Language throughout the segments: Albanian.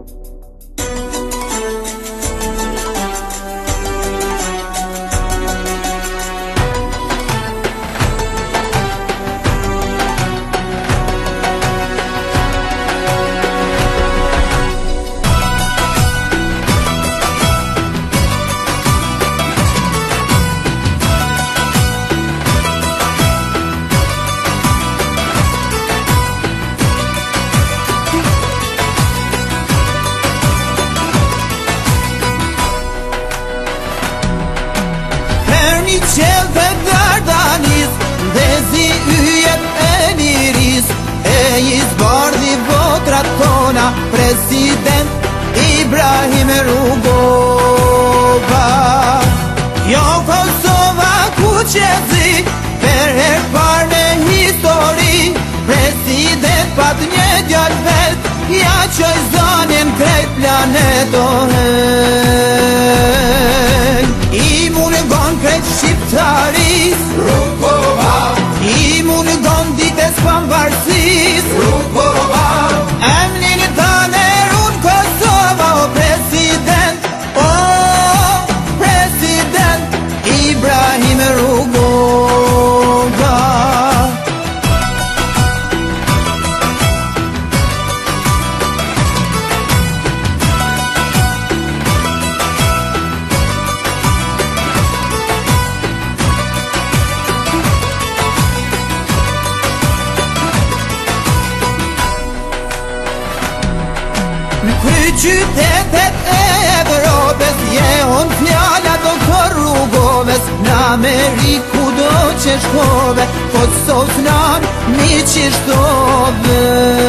Qel dhe dardanis, dhe zi yjet e liris, e i zbardhi votrat tona, president Ibrahim Rugova. Jo Kosova ku qezi, per her par në histori, president pat një djall vet, ja qoj zonin krejt planetohen. I mune gon krejt shqiptaris Rugova, I mune gon dites pambarsis Rugova, emnin taner un Kosova, o president, o president Ibrahim Rugova. Në kry qytetet e Evropës, jehon fjalla do të Rugovës, në Ameriku do që shkove, Kosovës nan mi qishtove.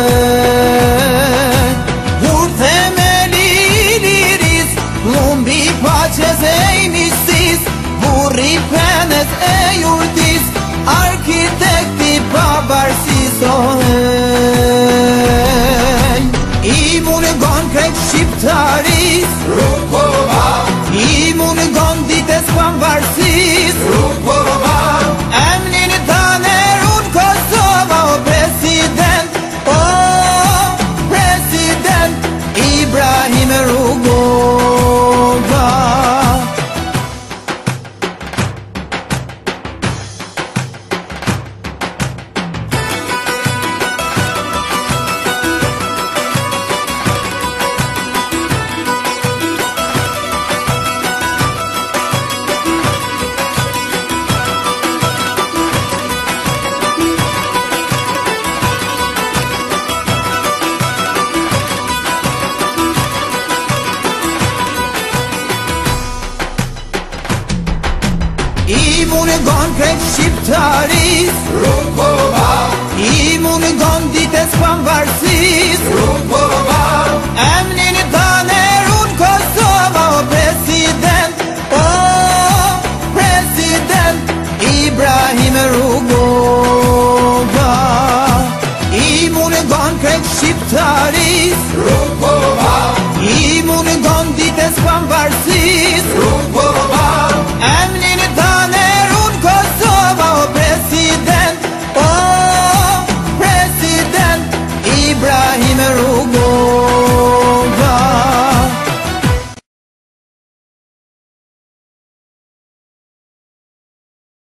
Kur themeli liris, plumbi paches e imisis, burri penes e jurtis, arkitekti pavarësis ohen. I mune gon krejt shqiptaris Rugova, I mune gon dites pambarsis Rugova, emnin taner un Kosova, o president, o president Ibrahim Rugova. I mune gon krejt shqiptaris Rugova,